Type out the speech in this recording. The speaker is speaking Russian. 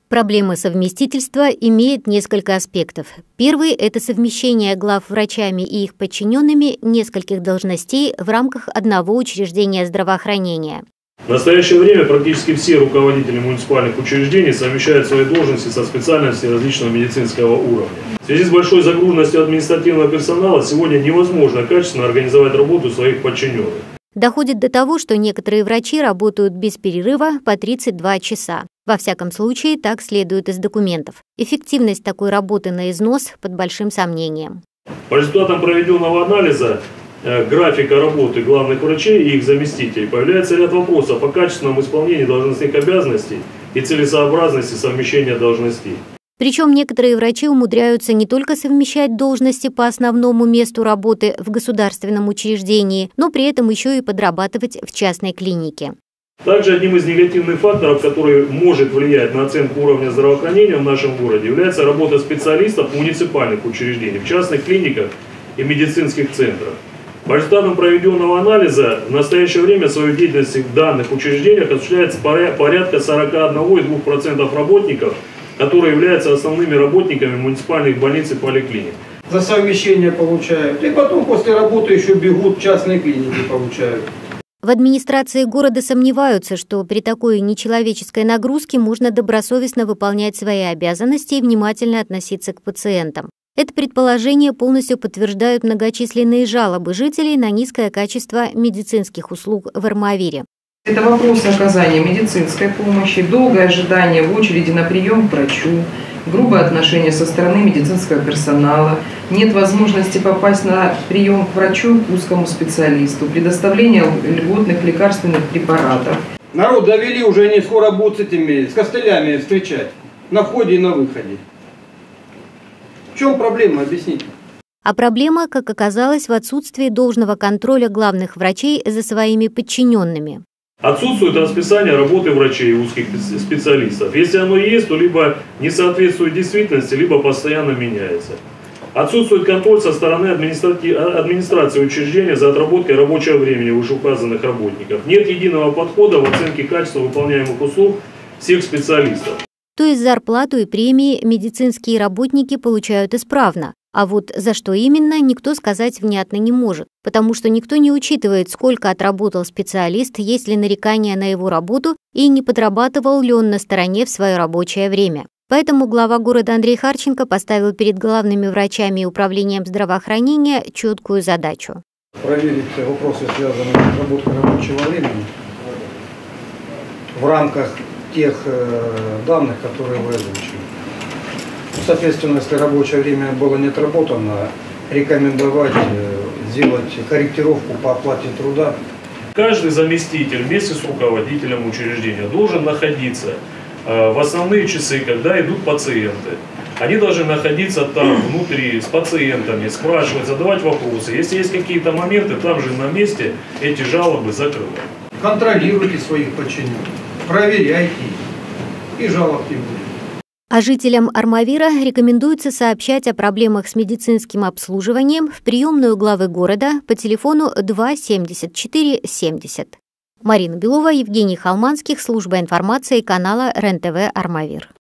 Проблема совместительства имеет несколько аспектов. Первый – это совмещение главврачами и их подчиненными нескольких должностей в рамках одного учреждения здравоохранения. В настоящее время практически все руководители муниципальных учреждений совмещают свои должности со специальностями различного медицинского уровня. В связи с большой загруженностью административного персонала сегодня невозможно качественно организовать работу своих подчиненных. Доходит до того, что некоторые врачи работают без перерыва по 32 часа. Во всяком случае, так следует из документов. Эффективность такой работы на износ под большим сомнением. По результатам проведенного анализа графика работы главных врачей и их заместителей появляется ряд вопросов о качественном исполнении должностных обязанностей и целесообразности совмещения должностей. Причем некоторые врачи умудряются не только совмещать должности по основному месту работы в государственном учреждении, но при этом еще и подрабатывать в частной клинике. Также одним из негативных факторов, который может влиять на оценку уровня здравоохранения в нашем городе, является работа специалистов муниципальных учреждений, в частных клиниках и медицинских центрах. По результатам проведенного анализа в настоящее время свою деятельность в данных учреждениях осуществляется порядка 41,2% работников, которые являются основными работниками муниципальных больниц и поликлиник. За совмещение получают, и потом после работы еще бегут в частные клиники получают. В администрации города сомневаются, что при такой нечеловеческой нагрузке можно добросовестно выполнять свои обязанности и внимательно относиться к пациентам. Это предположение полностью подтверждают многочисленные жалобы жителей на низкое качество медицинских услуг в Армавире. Это вопросы оказания медицинской помощи, долгое ожидание в очереди на прием к врачу, грубое отношение со стороны медицинского персонала, нет возможности попасть на прием к врачу, к узкому специалисту, предоставление льготных лекарственных препаратов. Народ довели, уже они скоро будут с костылями встречать на входе и на выходе. В чем проблема, объясните? А проблема, как оказалось, в отсутствии должного контроля главных врачей за своими подчиненными. Отсутствует расписание работы врачей и узких специалистов. Если оно есть, то либо не соответствует действительности, либо постоянно меняется. Отсутствует контроль со стороны администрации учреждения за отработкой рабочего времени вышеуказанных работников. Нет единого подхода в оценке качества выполняемых услуг всех специалистов. То есть зарплату и премии медицинские работники получают исправно. А вот за что именно, никто сказать внятно не может, потому что никто не учитывает, сколько отработал специалист, есть ли нарекания на его работу и не подрабатывал ли он на стороне в свое рабочее время. Поэтому глава города Андрей Харченко поставил перед главными врачами и управлением здравоохранения четкую задачу. Проверить вопросы, связанные с отработкой рабочего времени в рамках тех данных, которые вы озвучили. Соответственно, если рабочее время было не отработано, рекомендовать сделать корректировку по оплате труда. Каждый заместитель вместе с руководителем учреждения должен находиться в основные часы, когда идут пациенты. Они должны находиться там, внутри, с пациентами, спрашивать, задавать вопросы. Если есть какие-то моменты, там же на месте эти жалобы закрывать. Контролируйте своих подчиненных, проверяйте и жалоб не будет. А жителям Армавира рекомендуется сообщать о проблемах с медицинским обслуживанием в приемную главы города по телефону 2 74 70. Марина Белова, Евгений Холманских, служба информации канала РЕН-ТВ Армавир.